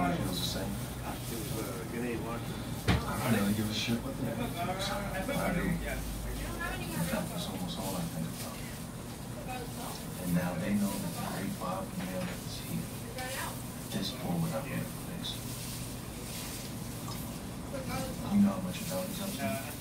feels the same. I really give a shit what the hell thinks. I do. In fact, that's almost all I think about. And now they know that the great Bob Mail is here. Just forward up here, please. You know how much about these up to?